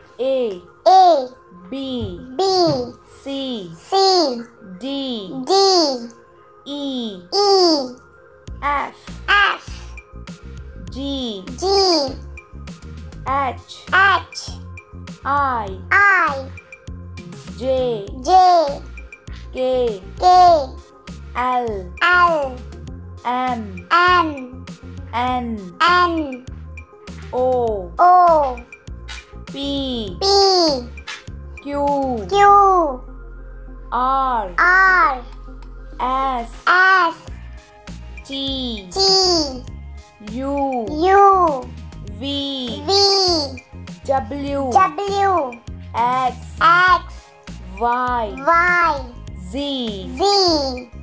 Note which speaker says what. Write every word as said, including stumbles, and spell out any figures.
Speaker 1: A
Speaker 2: A
Speaker 1: B
Speaker 2: B
Speaker 1: C
Speaker 2: C
Speaker 1: D
Speaker 2: D
Speaker 1: E
Speaker 2: E
Speaker 1: F
Speaker 2: F
Speaker 1: G
Speaker 2: G
Speaker 1: H
Speaker 2: H
Speaker 1: I
Speaker 2: I
Speaker 1: J
Speaker 2: J
Speaker 1: K
Speaker 2: K
Speaker 1: L
Speaker 2: L
Speaker 1: M
Speaker 2: M
Speaker 1: N
Speaker 2: N
Speaker 1: O
Speaker 2: O
Speaker 1: P
Speaker 2: P
Speaker 1: Q
Speaker 2: Q
Speaker 1: R
Speaker 2: R
Speaker 1: S
Speaker 2: S
Speaker 1: T
Speaker 2: T
Speaker 1: U
Speaker 2: U
Speaker 1: V
Speaker 2: V
Speaker 1: W
Speaker 2: W
Speaker 1: X
Speaker 2: X
Speaker 1: Y
Speaker 2: Y
Speaker 1: Z
Speaker 2: Z